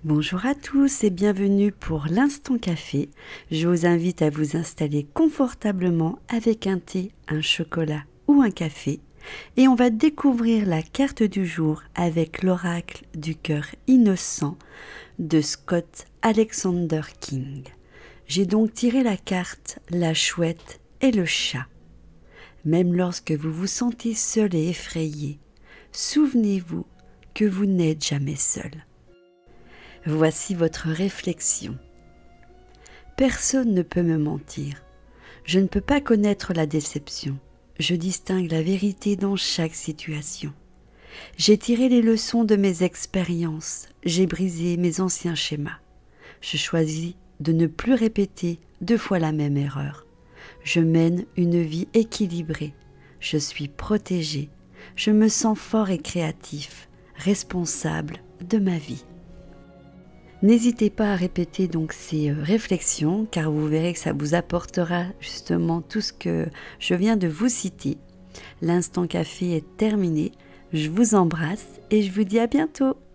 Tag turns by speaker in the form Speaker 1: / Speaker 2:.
Speaker 1: Bonjour à tous et bienvenue pour l'Instant Café. Je vous invite à vous installer confortablement avec un thé, un chocolat ou un café et on va découvrir la carte du jour avec l'oracle du cœur innocent de Scott Alexander King. J'ai donc tiré la carte La chouette et le chat. Même lorsque vous vous sentez seul et effrayé, souvenez-vous que vous n'êtes jamais seul. Voici votre réflexion. Personne ne peut me mentir. Je ne peux pas connaître la déception. Je distingue la vérité dans chaque situation. J'ai tiré les leçons de mes expériences. J'ai brisé mes anciens schémas. Je choisis de ne plus répéter 2 fois la même erreur. Je mène une vie équilibrée. Je suis protégé. Je me sens fort et créatif, responsable de ma vie. N'hésitez pas à répéter donc ces réflexions car vous verrez que ça vous apportera justement tout ce que je viens de vous citer. L'Instant Café est terminé. Je vous embrasse et je vous dis à bientôt.